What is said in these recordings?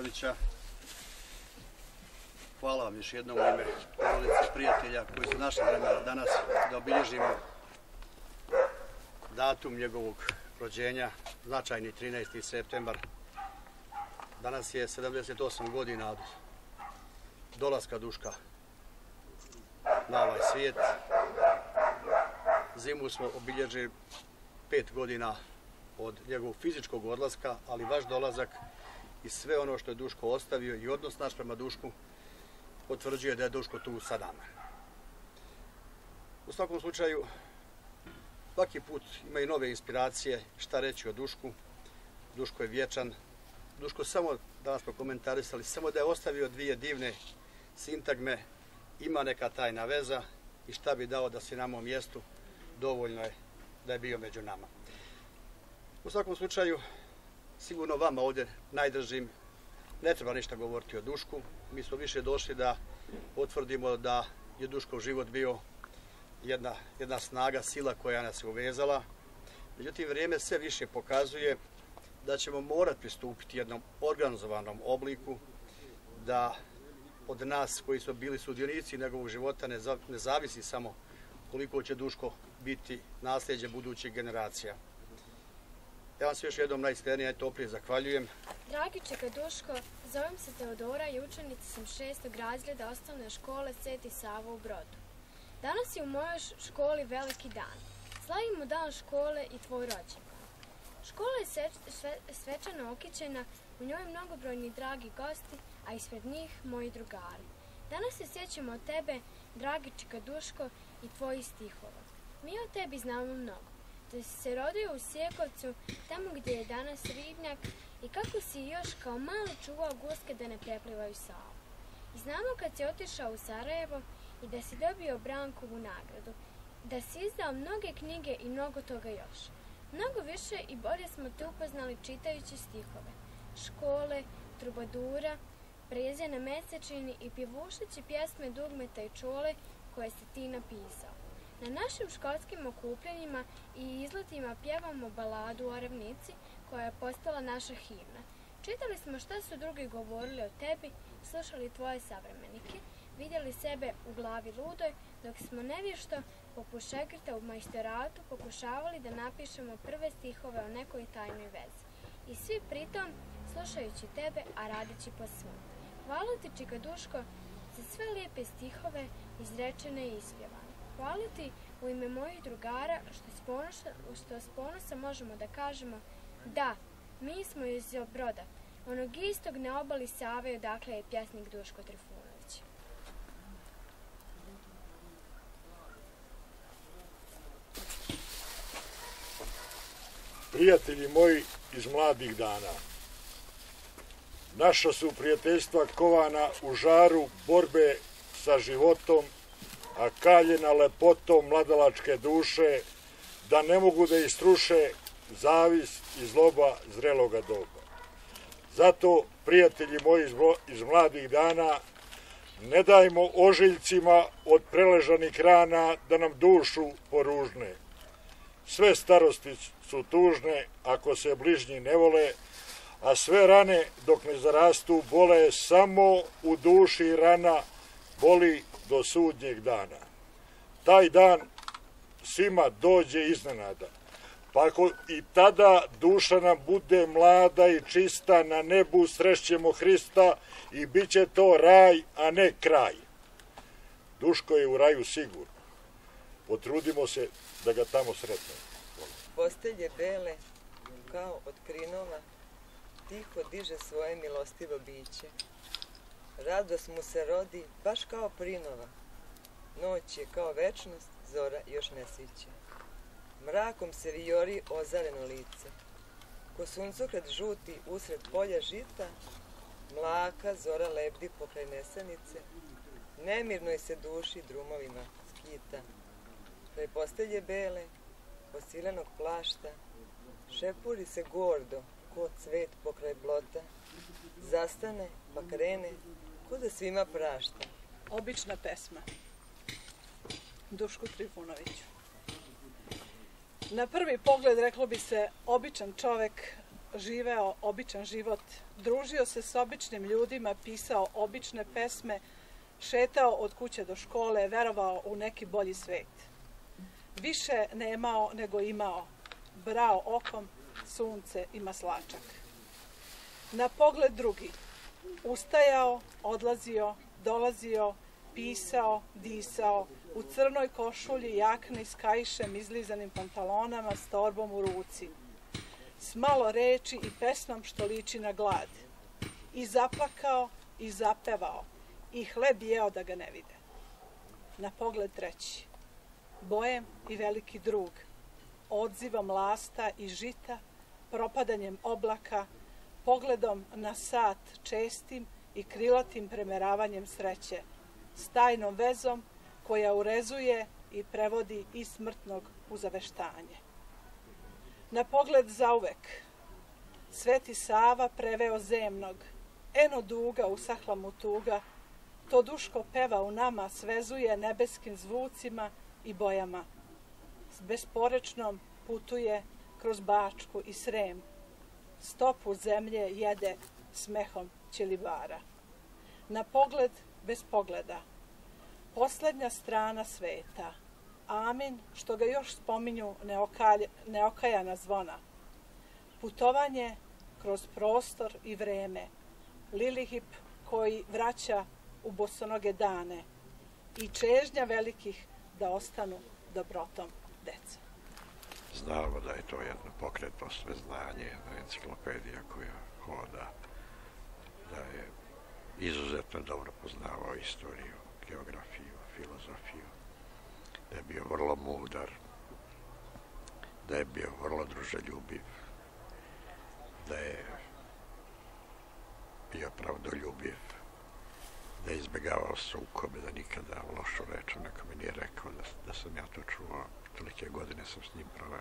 Trifunovića. Hvala vam još jednom u ime porodice prijatelja koji su našli vremena danas da obilježimo datum njegovog rođenja, značajni 13. septembar. Danas je 78 godina od dolaska Duška na ovaj svijet. Zimu smo obilježili 5 godina od njegovog fizičkog odlaska, ali vaš dolazak i sve ono što je Duško ostavio i odnos naš prema Dušku potvrđuje da je Duško tu sa nama. U svakom slučaju, svaki put ima i nove inspiracije šta reći o Dušku. Duško je vječan. Duško samo, danas smo komentarisali, samo da je ostavio dvije divne sintagme, ima neka tajna veza i šta bi dao da si na mom mjestu, dovoljno je da je bio među nama. U svakom slučaju, sigurno vama ovdje najdržim, ne treba ništa govoriti o Dušku. Mi smo više došli da potvrdimo da je Duškov život bio jedna snaga, sila koja nas je uvezala. Međutim, vrijeme sve više pokazuje da ćemo morati pristupiti jednom organizovanom obliku, da od nas koji smo bili sudionici njegovog života ne zavisi samo koliko će Duško biti nasljeđe budućih generacija. Ja vam se još jednom najiskrenije i toplije zahvaljujem. Dragi čeka Duško, zovem se Teodora i učenica sam 6. razreda osnovne škole Sveti Sava u Brodu. Danas je u mojoj školi veliki dan. Slavimo dan škole i tvoj rođendan. Škola je svečano okićena, u njoj mnogobrojni dragi gosti, a ispred njih moji drugari. Danas se sjećamo od tebe, dragi čika Duško, i tvojih stihova. Mi o tebi znamo mnogo. Da si se rodio u Sjekovcu, tamo gdje je danas ribnjak, i kako si još kao mali čuvao guske da ne preplivaju Savu. I znamo kad si otišao u Sarajevo i da si dobio Brankovu nagradu, da si izdao mnoge knjige i mnogo toga još. Mnogo više i bolje smo te upoznali čitajući stihove Škole, Trubadura, Breze na mesečini i pjevušeći pjesme Dugmeta i Čole koje si ti napisao. Na našim školskim okupljanjima i izletima pjevamo baladu o ravnici koja je postala naša himna. Čitali smo šta su drugi govorili o tebi, slušali tvoje savremenike, vidjeli sebe u glavi ludoj, dok smo nevješto poput šegrta u majstoratu pokušavali da napišemo prve stihove o nekoj tajnoj vezi. I svi pritom slušajući tebe, a radeći po svom. Hvala ti, čika Duško, za sve lijepe stihove izrečene i ispjevane. Hvala ti u ime mojih drugara što s ponosa možemo da kažemo da, mi smo iz Broda, onog istog na obali Save odakle je pjesnik Duško Trifunović. Prijatelji moji iz mladih dana, naša su prijateljstva kovana u žaru borbe sa životom, a kaljena lepotom mladalačke duše, da ne mogu da istruše zavist i zloba zreloga doba. Zato, prijatelji moji iz mladih dana, ne dajmo ožiljcima od preležanih rana da nam dušu poružne. Sve starosti su tužne ako se bližnji ne vole, a sve rane dok ne zarastu bole, samo u duši rana boli do sudnjeg dana. Taj dan svima dođe iznenada, pa ako i tada duša nam bude mlada i čista, na nebu srećemo Hrista i bit će to raj, a ne kraj. Duško je u raju sigurno. Potrudimo se da ga tamo sretnemo. Postelje bele, kao od krinova, tiho diže svoje milostivo biće. Radost mu se rodi, baš kao prinova. Noć je kao večnost, zora još ne siće. Mrakom se vijori ozareno lice. Ko suncokret žuti usred polja žita, mlaka zora lebdi pokraj nesanice, nemirnoj se duši drumovima skita. Kraj postelje bele, osilenog plašta, šepuri se gordo, ko cvet pokraj blota, zastane pa krene, ko da svima prašta. Obična pesma. Dušku Trifunoviću. Na prvi pogled reklo bi se običan čovek, živeo običan život, družio se s običnim ljudima, pisao obične pesme, šetao od kuće do škole, verovao u neki bolji svet. Više nemao nego imao, brao okom sunce i maslačak. Na pogled drugi, ustajao, odlazio, dolazio, pisao, disao, u crnoj košulji, jakni s kaišem, izlizanim pantalonama, s torbom u ruci. S malo reči i pesmom što liči na glad. I zaplakao, i zapevao, i hleb jeo da ga ne vide. Na pogled treći, bojem i veliki drug, odzivom lasta i žita, propadanjem oblaka, pogledom na sat čestim i krilatim premeravanjem sreće, s tajnom vezom koja urezuje i prevodi iz smrtnog u zaveštanje. Na pogled zauvek, Sveti Sava preveo zemnog, eno duga usahla mu tuga, to Duško peva u nama svezuje nebeskim zvucima i bojama. S besporečnom putuje kroz Bačku i Srem, stopu zemlje jede smehom ćelibara. Na pogled bez pogleda, poslednja strana sveta, amin što ga još spominju neokajana zvona. Putovanje kroz prostor i vreme, Lilihip koji vraća u bosonoge dane i čežnja velikih da ostanu dobrotom deca. Znamo da je to jedno pokretno sveznanje, jedna enciklopedija koja hoda, da je izuzetno dobro poznavao istoriju, geografiju, filozofiju, da je bio vrlo mudar, da je bio vrlo druželjubiv, da je bio pravdoljubiv, da je izbjegavao sukobe, da nikada lošu reč nekome nije rekao, da sam ja to čuo, tolike godine sam s njim proveo.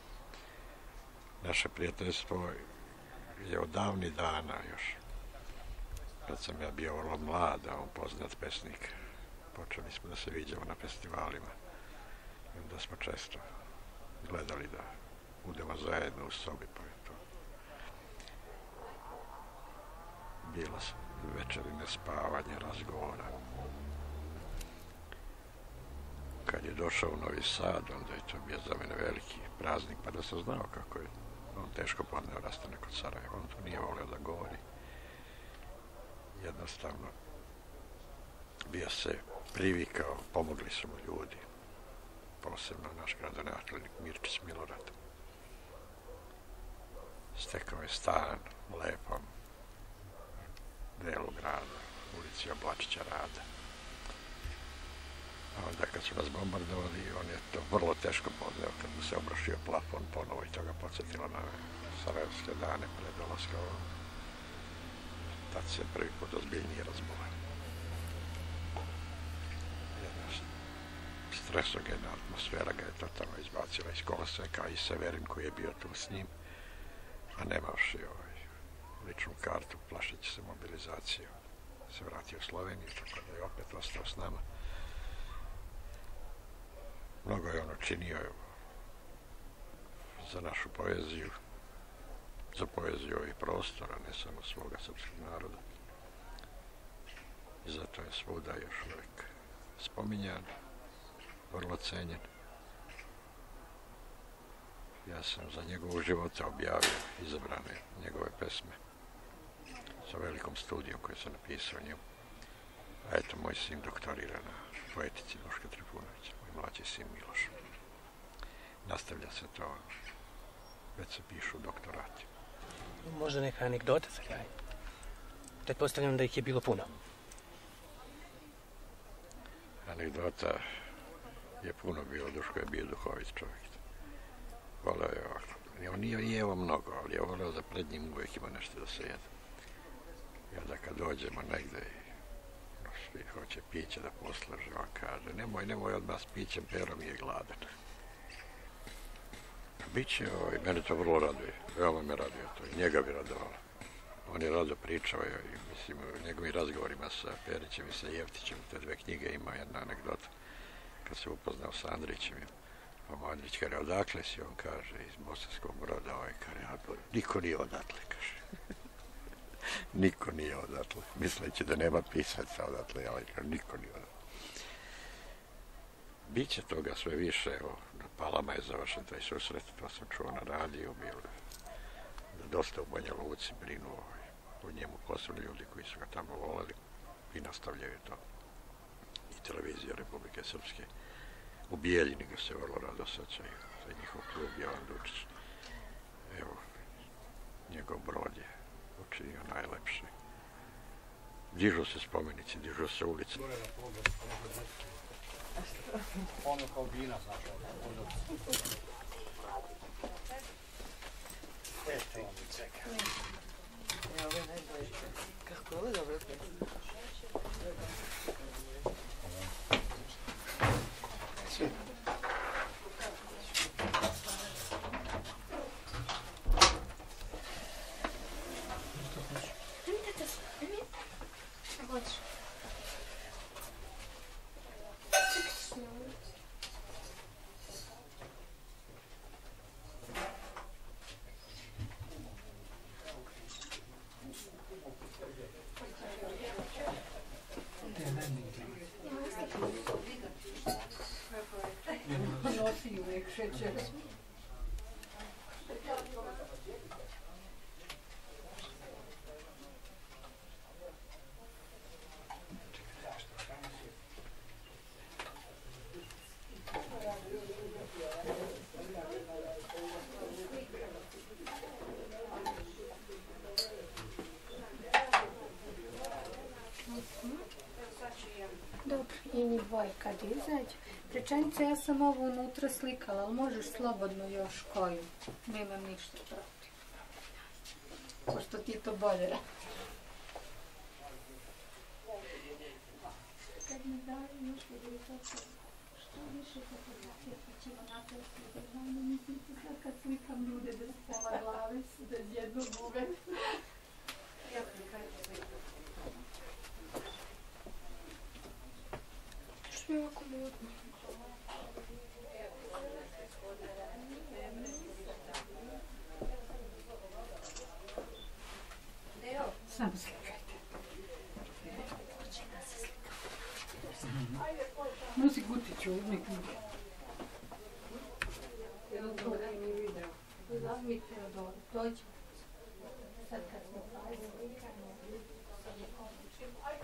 Naše prijateljstvo je od davnih dana još. Kad sam ja bio vrlo mlad, a on poznat pesnik, počeli smo da se viđamo na festivalima. I onda smo često gledali da budemo zajedno u sobi, pa je to bilo večeri nespavanja, razgovora. Kad je došao u Novi Sad, onda je to bio za mene veliki praznik, pa da sam znao kako je on teško podneo rastanak od Sarajeva. On to nije volio da govori. Jednostavno, bio se privikao, pomogli su mu ljudi, posebno naš gradonačelnik Mirčić Milorad. Stekao je stan u lepom delu grada, ulici Oblačića Rada. A onda kad su nas bombardovali, on je to vrlo teško podneo kad mu se obrušio plafon ponovo i to ga podsjetilo na sarajevske dane pred dolaska ovdje. Tad se prvi put ozbiljnije razbola. Jedna stresogena atmosfera ga je totalno izbacila iz koloseka i Severin koji je bio tu s njim, a nemavši ličnu kartu, plašeći se mobilizacije, se vratio u Sloveniju, tako da je opet ostao s nama. Mnogo je on učinio za našu poeziju, za poeziju ovih prostora, ne samo svoga srpskog naroda. I zato je svuda još uvijek spominjan, vrlo cenjen. Ja sam za njegovog života objavio izabrane njegove pesme sa velikom studijom koju sam napisao njemu. A eto, moj sin doktorira na poetici Duška Trifunovića, moj mlađi sin Miloš. Nastavlja se to, već se pišu doktorati. Možda neka anegdota za kraj. Pretpostavljam da ih je bilo puno. Anegdota je puno bilo, Duško je bio duhovit čovjek. Voleo je ovako. On nije jeo mnogo, ali je voleo da pred njim uvijek ima nešto da se jede. I onda kad dođemo negde i svi hoće piće da poslaže, on kaže, nemoj odmah s pićem, Pero mi je gladan. Biće, mene to vrlo raduje, veoma me raduje to i njega bi radovalo. On je rado pričao i mislim u njegovim razgovorima sa Perićem i sa Jevtićem, te dve knjige ima jedna anegdota kad se upoznao sa Andrićem. Pa Mandić kaže, odakle si? On kaže, iz Bosanskog Broda. Ovaj kaže, niko nije odatle, kaže. Niko nije odatle. Misleći da nema pisaca odatle, ali kaže, niko nije odatle. Biće toga sve više, evo, na Palama je završen taj susret, to sam čuo na radiju, bilo da dosta u Banja Luci brinu o njemu, posebno ljudi koji su ga tamo voleli i nastavljaju to. I televizija Republike Srpske. U Bijeljini ga se vrlo rado sećaju, to je njihov klub Jovan Dučić. Evo, njegov brod je učinio najlepše. Dižu se spomenici, dižu se ulice. Ono kao vina, znaš, eto vam i čeka. Evo je najbolje. Kako je ovo dobro pesma? Nosi uvijek šećer. Dobro, i njih dvoje kad izađu. Rečenica, ja sam ovo unutra slikala, ali možeš slobodno još koju. Nemam ništa protiv. Pošto ti to bolje radi. Kad mi daju još što više fotografija, pa ćemo napraviti državno. Mislite sad kad slikam ljude da s pola glave su, da s jednog uvek. Ja prikajte slikam. Što je ovako modno? Samo slikajte. Nosi kutiću, uzmi knjige. Teodora mi video. Uzmi Teodora, dođi. Sad kad smo pali slikanje, sad je odlično.